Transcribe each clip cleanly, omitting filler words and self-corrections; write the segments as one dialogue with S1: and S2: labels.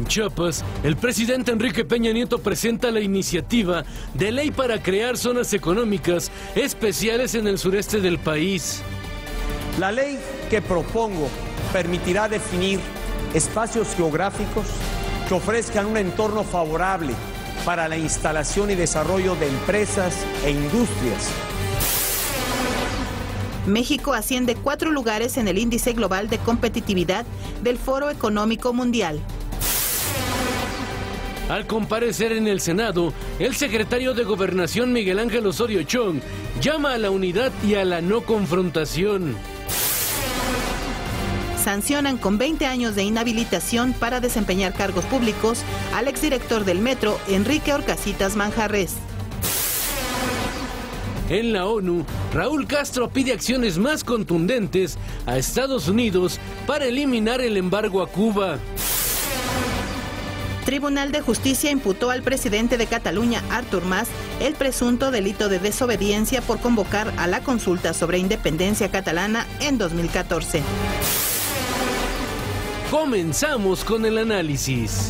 S1: En Chiapas, el presidente Enrique Peña Nieto presenta la iniciativa de ley para crear zonas económicas especiales en el sureste del país.
S2: La ley que propongo permitirá definir espacios geográficos que ofrezcan un entorno favorable para la instalación y desarrollo de empresas e industrias.
S3: México asciende 4 lugares en el índice global de competitividad del Foro Económico Mundial.
S1: Al comparecer en el Senado, el secretario de Gobernación Miguel Ángel Osorio Chong llama a la unidad y a la no confrontación.
S3: Sancionan con 20 años de inhabilitación para desempeñar cargos públicos al exdirector del Metro, Enrique Horcasitas Manjarrés.
S1: En la ONU, Raúl Castro pide acciones más contundentes a Estados Unidos para eliminar el embargo a Cuba.
S3: Tribunal de Justicia imputó al presidente de Cataluña, Artur Mas, el presunto delito de desobediencia por convocar a la consulta sobre independencia catalana en 2014.
S1: Comenzamos con el análisis.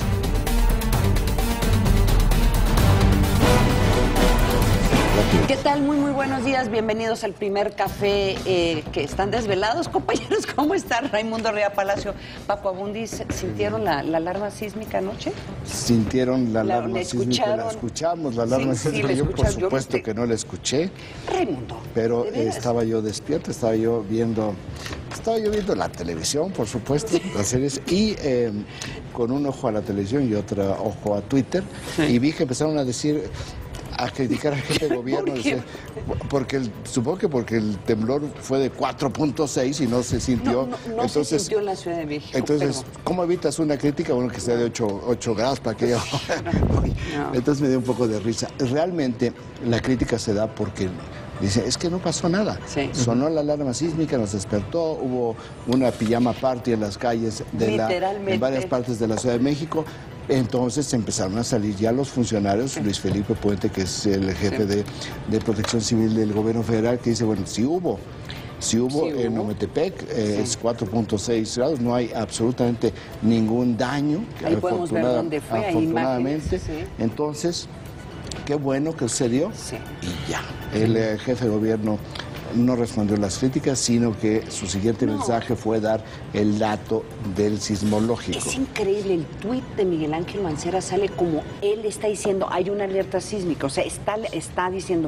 S4: ¿Qué tal? Muy buenos días. Bienvenidos al primer café que están desvelados. Compañeros, ¿cómo están? Raimundo Rea Palacio, Paco Abundis, ¿sintieron la alarma sísmica anoche?
S5: Sintieron la alarma sísmica, la escuchamos, la alarma sísmica. Yo por supuesto que no la escuché.
S4: Raimundo.
S5: Pero estaba yo despierto, estaba yo viendo la televisión, por supuesto, las series, y con un ojo a la televisión y otro ojo a Twitter, y vi que empezaron a criticar al jefe de gobierno, supongo que porque el temblor fue de 4.6 y no se sintió.
S4: No se sintió en la Ciudad de México.
S5: Entonces, ¿cómo evitas una crítica? Bueno, que sea de 8 grados para que Entonces me dio un poco de risa. Realmente la crítica se da porque dice, es que no pasó nada. Sí. Sonó la alarma sísmica, nos despertó, hubo una pijama party en las calles en varias partes de la Ciudad de México. Entonces empezaron a salir ya los funcionarios, Luis Felipe Puente, que es el jefe de Protección Civil del gobierno federal, que dice, bueno, sí hubo en Ometepec, es 4.6 grados, no hay absolutamente ningún daño.
S4: Ahí podemos ver dónde fue,
S5: afortunadamente.
S4: Imágenes,
S5: Entonces, qué bueno que sucedió, y ya. El jefe de gobierno no respondió las críticas, sino que su siguiente mensaje fue dar el dato del sismológico.
S4: Es increíble, el tuit de Miguel Ángel Mancera sale como él está diciendo, hay una alerta sísmica, o sea, está diciendo,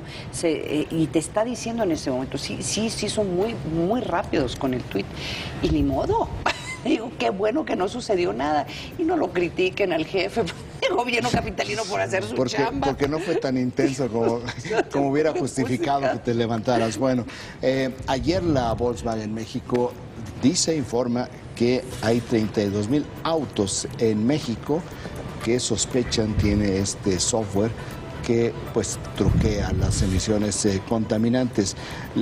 S4: y te está diciendo en ese momento, sí, son muy rápidos con el tuit, y ni modo. Digo, qué bueno que no sucedió nada. Y no lo critiquen al jefe de gobierno capitalino por hacer su chamba.
S5: Porque no fue tan intenso como hubiera justificado que te levantaras. Bueno, ayer la Volkswagen México informa que hay 32,000 autos en México que sospechan tiene este software que pues truquea las emisiones contaminantes.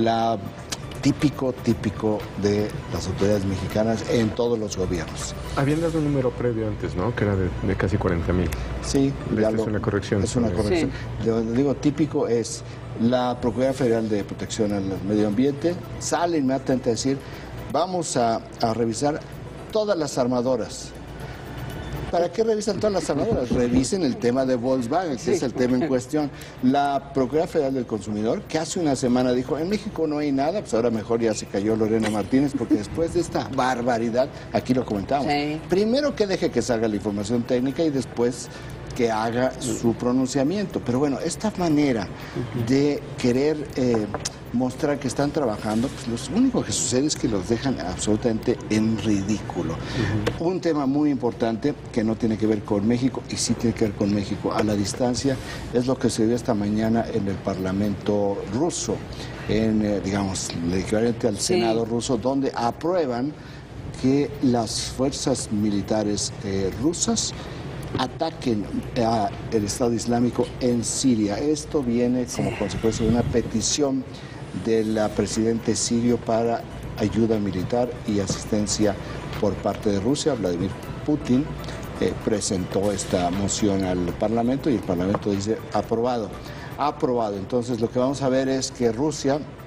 S5: Típico de las autoridades mexicanas en todos los gobiernos.
S6: Habían dado un número previo antes, ¿no? Que era de casi 40,000.
S5: Sí.
S6: Es una corrección.
S5: Es una corrección. Sí. Lo digo, típico es la Procuraduría Federal de Protección al Medio Ambiente, sale inmediatamente a decir, vamos a revisar todas las armadoras. ¿Para qué revisan todas las armadoras? Revisen el tema de Volkswagen, que es el tema en cuestión. La Procuraduría Federal del Consumidor, que hace una semana dijo, en México no hay nada, pues ahora mejor ya se cayó Lorena Martínez, porque después de esta barbaridad, aquí lo comentamos, primero que deje que salga la información técnica y después que haga su pronunciamiento. Pero bueno, esta manera de querer mostrar que están trabajando, pues lo único que sucede es que los dejan absolutamente en ridículo. Un tema muy importante que no tiene que ver con México y sí tiene que ver con México a la distancia es lo que se dio esta mañana en el Parlamento ruso, digamos, el equivalente al Senado ruso, donde aprueban que las fuerzas militares rusas ataquen al Estado Islámico en Siria. Esto viene como consecuencia de una petición del presidente sirio para ayuda militar y asistencia por parte de Rusia. Vladimir Putin presentó esta moción al Parlamento y el Parlamento dice aprobado. Entonces lo que vamos a ver es que Rusia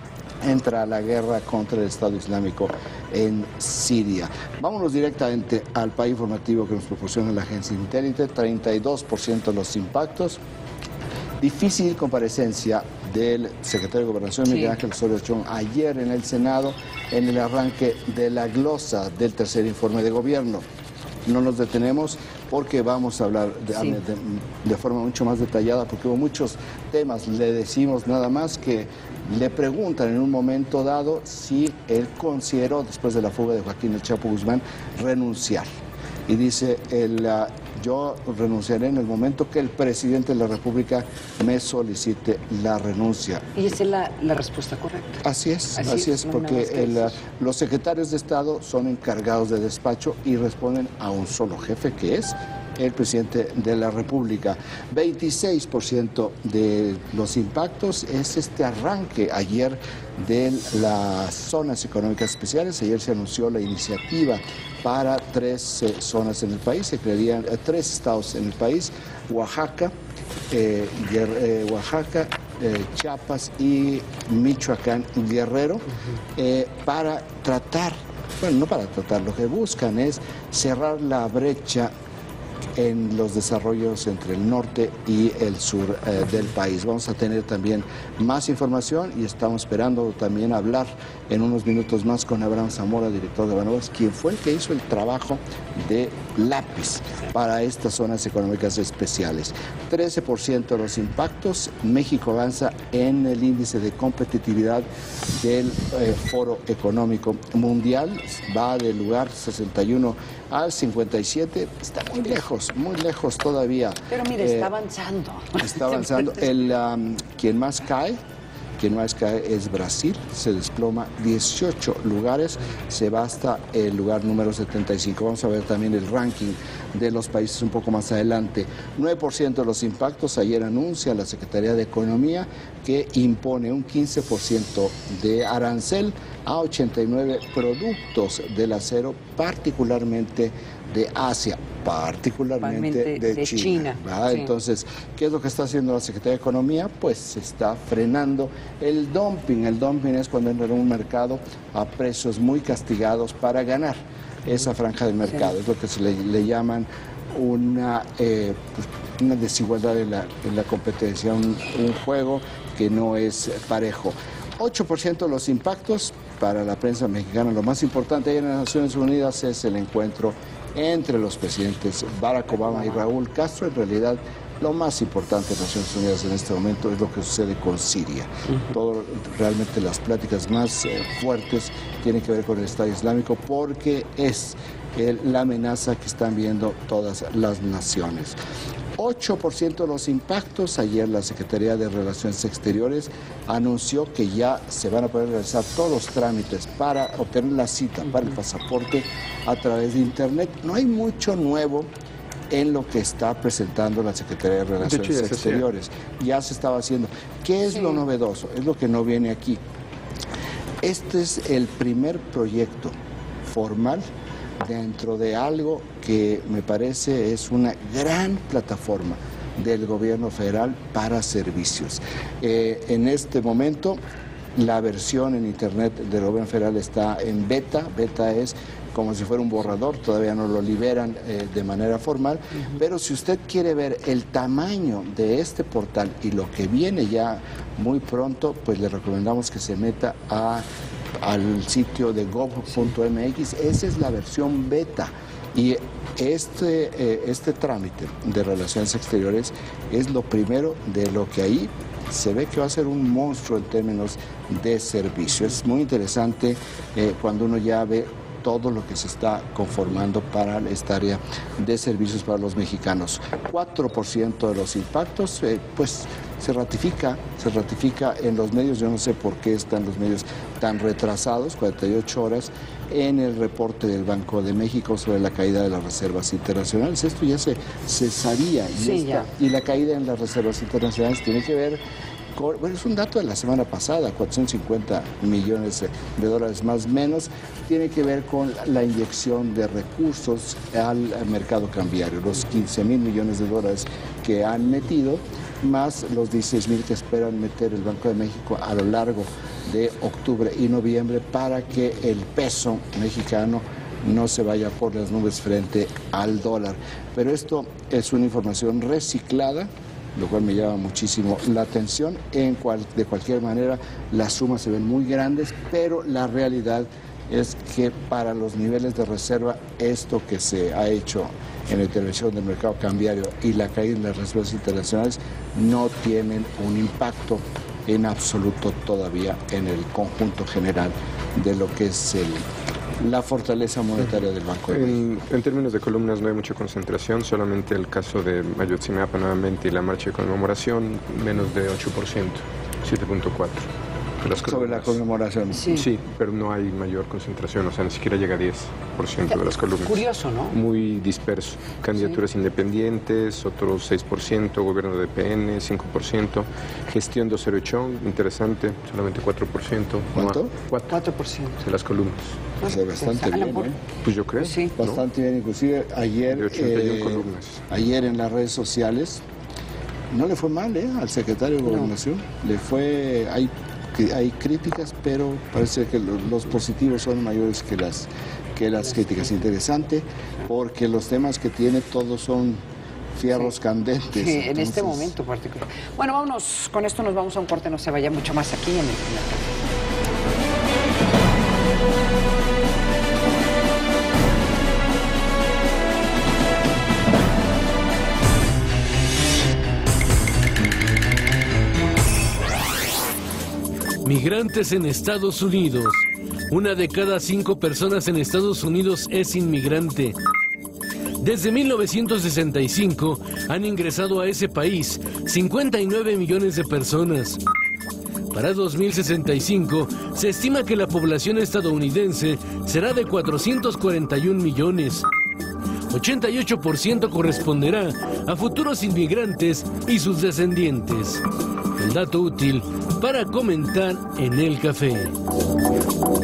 S5: entra a la guerra contra el Estado Islámico en Siria. Vámonos directamente al país informativo que nos proporciona la agencia Intelligence. 32% de los impactos. Difícil comparecencia del secretario de Gobernación, Miguel Ángel Osorio Chong, ayer en el Senado, en el arranque de la glosa del tercer informe de gobierno. No nos detenemos porque vamos a hablar de forma mucho más detallada, porque hubo muchos temas. Le decimos nada más que le preguntan en un momento dado si él consideró, después de la fuga de Joaquín El Chapo Guzmán, renunciar. Y dice, yo renunciaré en el momento que el presidente de la República me solicite la renuncia.
S4: ¿Y esa es la respuesta correcta?
S5: Así es, porque los secretarios de Estado son encargados de despacho y responden a un solo jefe, que es el presidente de la República. 26% de los impactos es este arranque ayer de las zonas económicas especiales. Ayer se anunció la iniciativa para 3 zonas en el país. Se crearían 3 estados en el país: Oaxaca, Chiapas y Michoacán y Guerrero, para tratar, bueno, no para tratar, lo que buscan es cerrar la brecha en los desarrollos entre el norte y el sur del país. Vamos a tener también más información y estamos esperando también hablar en unos minutos más con Abraham Zamora, director de Banamex, quien fue el que hizo el trabajo de lápiz para estas zonas económicas especiales. 13% de los impactos. México avanza en el índice de competitividad del Foro Económico Mundial. Va del lugar 61 al 57. Está muy lejos todavía.
S4: Pero mire, está avanzando.
S5: Está avanzando. Quien más cae es Brasil, se desploma 18 lugares, se va hasta el lugar número 75. Vamos a ver también el ranking de los países un poco más adelante. 9% de los impactos. Ayer anuncia la Secretaría de Economía que impone un 15% de arancel a 89 productos del acero, particularmente de Asia, particularmente de China. Sí. Entonces, ¿qué es lo que está haciendo la Secretaría de Economía? Pues se está frenando el dumping. El dumping es cuando entra en un mercado a precios muy castigados para ganar esa franja del mercado. Sí. Es lo que se le llaman una desigualdad en la competencia, un juego que no es parejo. 8% de los impactos para la prensa mexicana. Lo más importante ahí en las Naciones Unidas es el encuentro entre los presidentes Barack Obama y Raúl Castro. En realidad, lo más importante en Naciones Unidas en este momento es lo que sucede con Siria. Realmente las pláticas más fuertes tienen que ver con el Estado Islámico, porque es la amenaza que están viendo todas las naciones. 8% de los impactos. Ayer la Secretaría de Relaciones Exteriores anunció que ya se van a poder realizar todos los trámites para obtener la cita para el pasaporte a través de Internet. No hay mucho nuevo en lo que está presentando la Secretaría de Relaciones Exteriores. Ya se estaba haciendo. ¿Qué es lo novedoso? Es lo que no viene aquí. Este es el primer proyecto formal dentro de algo que me parece es una gran plataforma del gobierno federal para servicios. En este momento la versión en Internet del gobierno federal está en beta. Beta es como si fuera un borrador, todavía no lo liberan de manera formal, pero si usted quiere ver el tamaño de este portal y lo que viene ya muy pronto, pues le recomendamos que se meta al sitio de gov.mx. Esa es la versión beta. Y este trámite de relaciones exteriores es lo primero de lo que ahí se ve que va a ser un monstruo en términos de servicio. Es muy interesante cuando uno ya ve todo lo que se está conformando para esta área de servicios para los mexicanos. 4% de los impactos, pues se ratifica en los medios. Yo no sé por qué están los medios tan retrasados, 48 horas, en el reporte del Banco de México sobre la caída de las reservas internacionales. Esto ya se sabía, y la caída en las reservas internacionales tiene que ver con, bueno, es un dato de la semana pasada, 450 millones de dólares más o menos, tiene que ver con la inyección de recursos al mercado cambiario, los 15,000 millones de dólares que han metido, más los 16,000 que esperan meter el Banco de México a lo largo de octubre y noviembre para que el peso mexicano no se vaya por las nubes frente al dólar. Pero esto es una información reciclada, lo cual me llama muchísimo la atención. De cualquier manera, las sumas se ven muy grandes, pero la realidad es que para los niveles de reserva, esto que se ha hecho en la intervención del mercado cambiario y la caída en las reservas internacionales no tienen un impacto en absoluto todavía en el conjunto general de lo que es la fortaleza monetaria del Banco de México.
S6: En términos de columnas no hay mucha concentración, solamente el caso de Ayotzinapa nuevamente y la marcha de conmemoración, menos de 8%, 7.4%.
S5: Sobre la conmemoración.
S6: Sí, pero no hay mayor concentración, o sea, ni siquiera llega a 10% de las columnas.
S4: Curioso, ¿no?
S6: Muy disperso. Candidaturas independientes, otros 6%, gobierno de PN, 5%, gestión de Ocerochón, interesante, solamente 4%.
S5: ¿Cuánto?
S6: 4% de las columnas.
S5: Pues bastante bien, ¿eh?
S6: Pues yo creo.
S4: Sí.
S5: Bastante bien, inclusive ayer,
S6: De 81 columnas.
S5: Ayer en las redes sociales no le fue mal al secretario de Gobernación. Le fue, hay críticas, pero parece que los positivos son mayores que las críticas. Interesante, porque los temas que tiene todos son fierros candentes.
S4: Sí,
S5: entonces...
S4: en este momento particular. Bueno, vámonos, con esto nos vamos a un corte, no se vaya mucho más aquí en el
S1: Migrantes en Estados Unidos. 1 de cada 5 personas en Estados Unidos es inmigrante. Desde 1965 han ingresado a ese país 59 millones de personas. Para 2065 se estima que la población estadounidense será de 441 millones. 88% corresponderá a futuros inmigrantes y sus descendientes. El dato útil para comentar en el café.